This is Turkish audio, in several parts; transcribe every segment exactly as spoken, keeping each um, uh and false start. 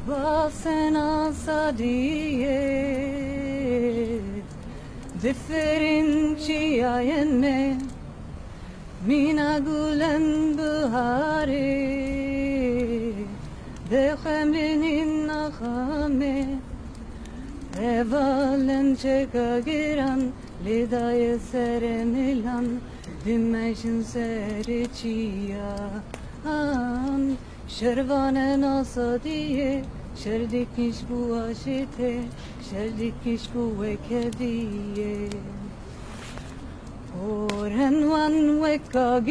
Basena sadiye differenti ayenne mina gulen bahare dekheminin akhame evalen çekagiran lidaye seremilan dimeşin seriçiya an şervane nasadiye şerdikiş bu aşite şerdikiş bu ekediye orenvan ve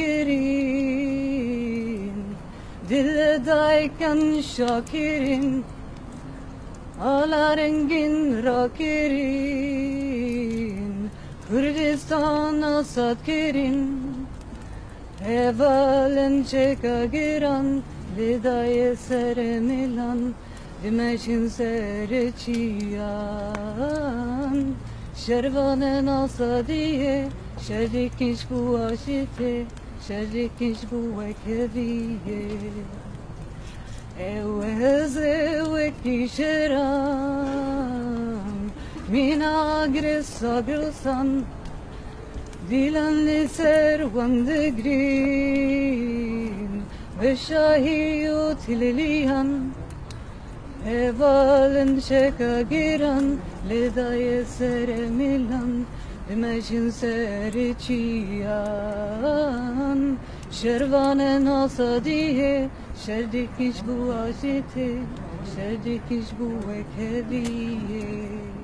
kagirin dile dayken şakirin ala rengin rakirin Kürdistan asatkirin evalen çekagiran lidaye seremilan dimeşin seriçiyan şervane nasadiye şerdikiş bu aşite şerdikiş bu ekediye eveze vekişeran mina gresagilsan dilanli servandegrin ve şahiyut hililihan evalen çekagiran lidaye seremilan dimeşin seriçiyan şervane nasadiye şerdikiş bu aşite şerdikiş bu ekediye